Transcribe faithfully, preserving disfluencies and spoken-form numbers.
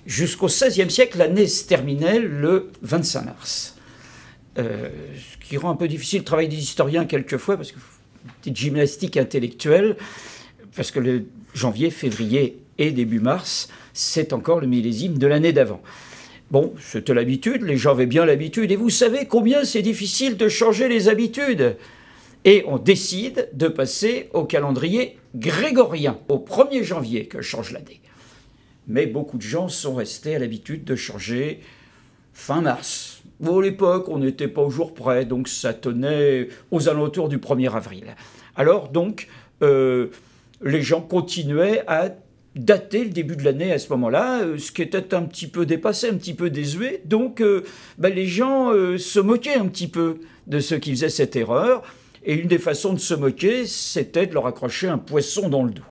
Jusqu'au seizième siècle, l'année se terminait le vingt-cinq mars. Euh, ce qui rend un peu difficile le travail des historiens quelquefois, parce que petite gymnastique intellectuelle, parce que le janvier, février et début mars, c'est encore le millésime de l'année d'avant. Bon, c'était l'habitude, les gens avaient bien l'habitude, et vous savez combien c'est difficile de changer les habitudes. Et on décide de passer au calendrier grégorien, au premier janvier que change l'année. Mais beaucoup de gens sont restés à l'habitude de changer fin mars. Bon, à l'époque, on n'était pas au jour près, donc ça tenait aux alentours du premier avril. Alors donc, euh, les gens continuaient à dater le début de l'année à ce moment-là, ce qui était un petit peu dépassé, un petit peu désuet. Donc euh, ben, les gens euh, se moquaient un petit peu de ceux qui faisaient cette erreur. Et une des façons de se moquer, c'était de leur accrocher un poisson dans le dos.